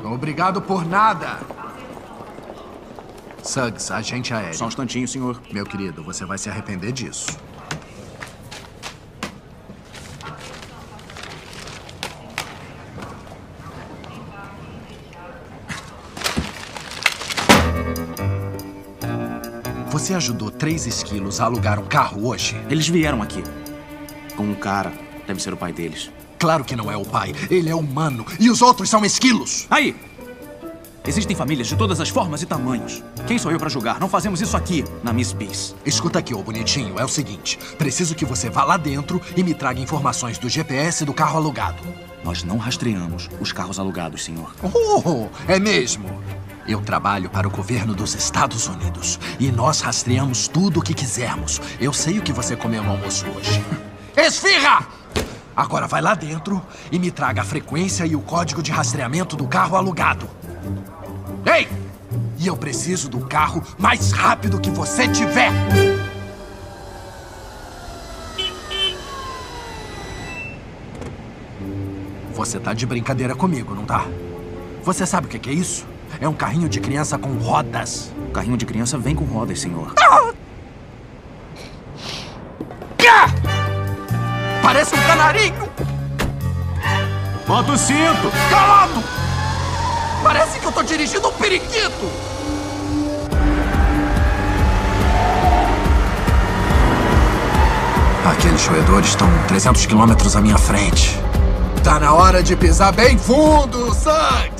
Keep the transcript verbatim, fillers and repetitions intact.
Obrigado por nada. Suggs, agente aéreo. Só um instantinho, senhor. Meu querido, você vai se arrepender disso. Você ajudou três esquilos a alugar um carro hoje? Eles vieram aqui. Com um cara. Deve ser o pai deles. Claro que não é o pai. Ele é humano. E os outros são esquilos. Aí! Existem famílias de todas as formas e tamanhos. Quem sou eu pra julgar? Não fazemos isso aqui, na Miss Peace. Escuta aqui, ô bonitinho. É o seguinte. Preciso que você vá lá dentro e me traga informações do G P S do carro alugado. Nós não rastreamos os carros alugados, senhor. Oh, é mesmo? Eu trabalho para o governo dos Estados Unidos. E nós rastreamos tudo o que quisermos. Eu sei o que você comeu no almoço hoje. Esfirra! Agora vai lá dentro e me traga a frequência e o código de rastreamento do carro alugado. Ei! E eu preciso do carro mais rápido que você tiver! Você tá de brincadeira comigo, não tá? Você sabe o que é isso? É um carrinho de criança com rodas. O carrinho de criança vem com rodas, senhor. Ah! Ah! Parece um canarinho! Bota o cinto! Calado! Parece que eu tô dirigindo um periquito! Aqueles roedores estão trezentos quilômetros à minha frente. Tá na hora de pisar bem fundo, Suggs!